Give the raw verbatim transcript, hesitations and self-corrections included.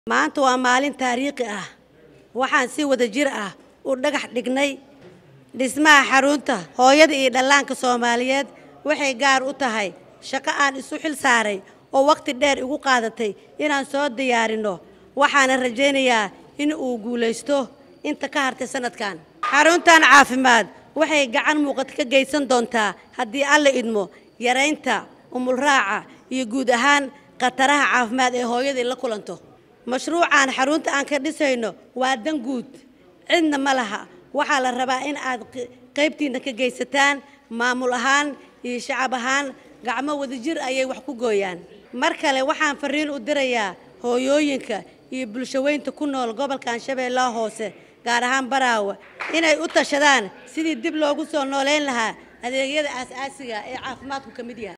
maanta waa maalin taariikhi ah waxaan si wada jir ah u dhagax dhignay dhismaha xarunta hooyada iyo dhallaanka Soomaaliyeed waxay gaar u tahay shaqo aan isu xil saaray oo waqti dheer igu qaadatay inaan soo diyaarino waxaan rajaynayaa in uu guuleysto inta ka hartay sanadkan xaruntan caafimaad waxay gacan muuqata ka geysan doontaa haddii alla idmo yareynta umul raaca iyo guud ahaan qataraha caafimaad ee hooyada la kulanto mashruucan xarunta aan ka dhisayno waa dan guud cidna ma laha waxa la rabaa in aad qaybtiina ka geysataan maamul ahaan iyo shacab ahaan gacmo wada jir ayay wax ku gooyaan mar kale waxaan fariin u dirayaa hooyooyinka iyo bulshaweynta ku nool gobolkan Shabeellaha Hoose gaar ahaan Baraawe inay u tashadaan sidii dib loogu soo nooleyn lahaa adeegyada aasaasiga ee caafimaadku ka mid yahay